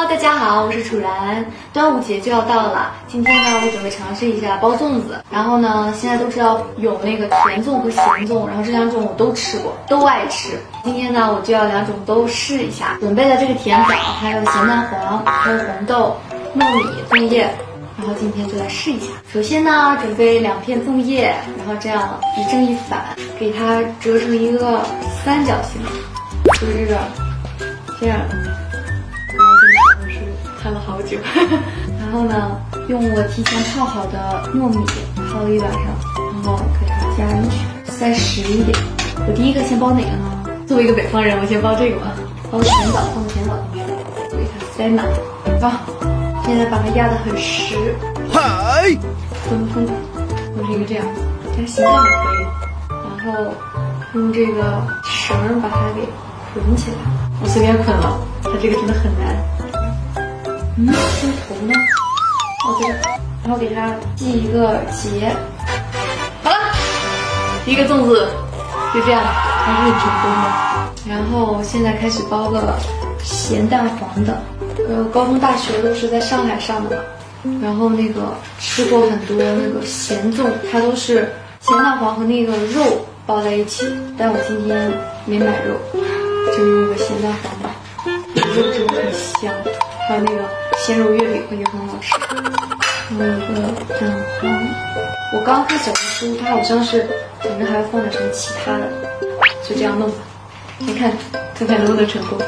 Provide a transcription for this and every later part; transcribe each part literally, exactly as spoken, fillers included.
Hello， 大家好，我是楚然。端午节就要到了，今天呢，我准备尝试一下包粽子。然后呢，现在都知道有那个甜粽和咸粽，然后这两种我都吃过，都爱吃。今天呢，我就要两种都试一下。准备了这个甜枣，还有咸蛋黄，还有红豆、糯米、粽叶。然后今天就来试一下。首先呢，准备两片粽叶，然后这样一正一反，给它折成一个三角形，就是这个这样的。然后这个是看了好久。然后呢，用我提前泡好的糯米泡了一晚上，然后给它加进去，再实一点。我第一个先包哪个呢？作为一个北方人，我先包这个吧。包甜枣，放个甜枣进去，我给它塞满。啊。现在把它压得很实，嗨，分分，弄成一个这样，这样形状也可以。然后用这个绳把它给捆起来，我随便捆了，它这个真的很难。嗯，这个头呢？哦，对了，然后给它系一个结。好了，第一个粽子就这样，还是很成功的。然后现在开始包个咸蛋黄的。呃，高中、大学都是在上海上的嘛，然后那个吃过很多那个咸粽，它都是咸蛋黄和那个肉包在一起，但我今天没买肉，就用个咸蛋黄吧，肉质很香，还有那个鲜肉月饼也很好吃。还有一个蛋黄，我刚看小红书，它好像是反正还要放点什么其他的，就这样弄吧，你看看看能不能成功。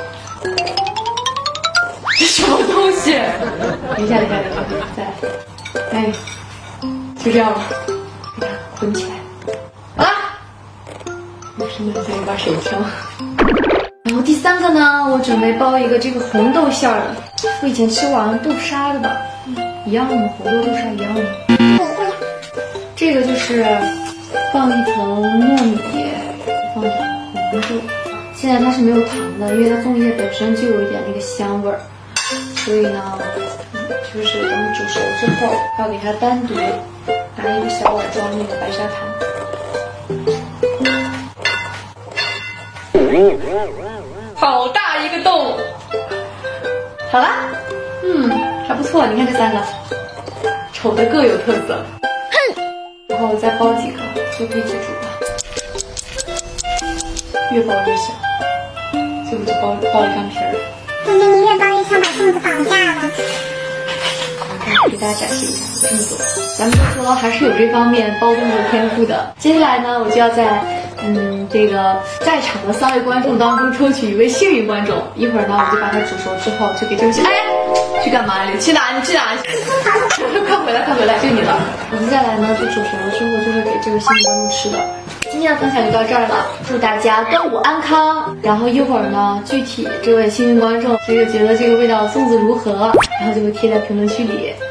这什么东西？等一下，等一下，等一下，再来。哎，就这样吧，给它捆起来。好啦，我真的像一把手枪。然后第三个呢，我准备包一个这个红豆馅儿的。我以前吃过好像豆沙的吧？一样的吗？红豆豆沙一样的。这个就是放一层糯米，放点红豆。现在它是没有糖的，因为它粽叶本身就有一点那个香味儿。所以呢，就是等煮熟之后，要给它单独拿一个小碗装那个白砂糖。好大一个洞！好啦，嗯，还不错。你看这三个，丑的各有特色。哼，然后再包几个就可以去煮了，越包越小，最后就包包一干皮儿。 我觉得你越包越像把粽子绑架了。 给大家展示一下，这么多，咱们就说还是有这方面包粽子天赋的。接下来呢，我就要在嗯这个在场的三位观众当中抽取一位幸运观众。一会儿呢，我就把它煮熟之后，就给这位哎去干嘛？你去哪？你去哪？快回来，快回来，就你了。我接下来呢，就煮熟了之后，就会给这位幸运观众吃的。今天的分享就到这儿了，祝大家端午安康。然后一会儿呢，具体这位幸运观众谁就觉得这个味道粽子如何，然后就会贴在评论区里。